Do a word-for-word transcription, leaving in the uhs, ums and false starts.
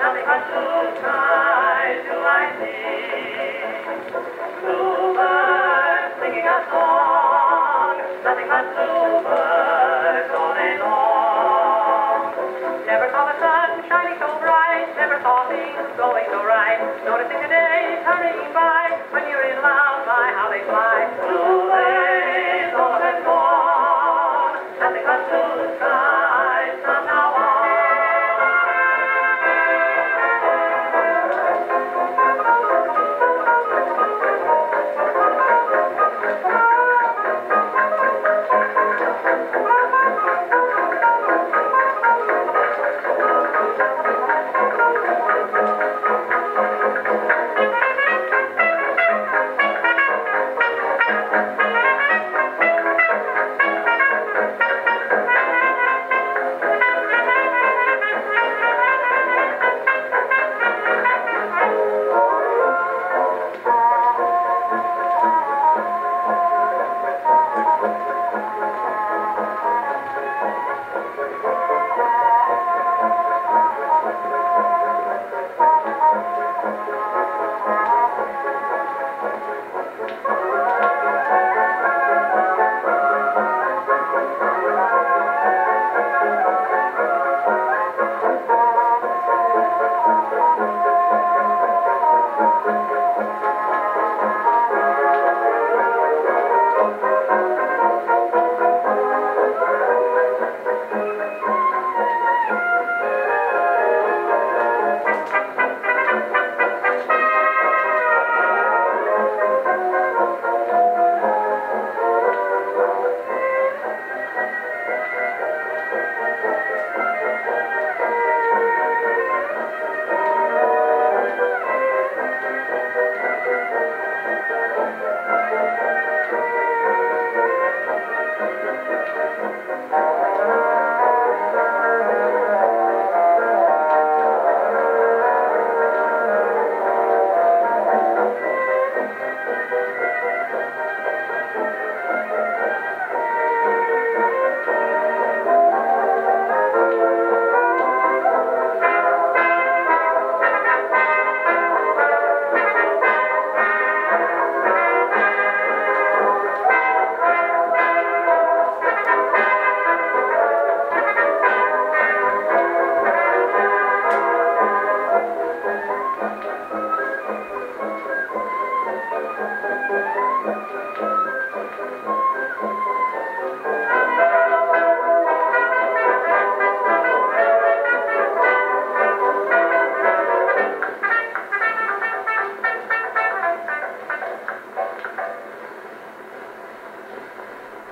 nothing but blue skies do I see. Bluebirds singing a song, nothing but bluebirds all day long. Never saw the sun shining so bright, never saw things going so right. Noticing the day turning by, when you're in love, by how they fly. Bluebirds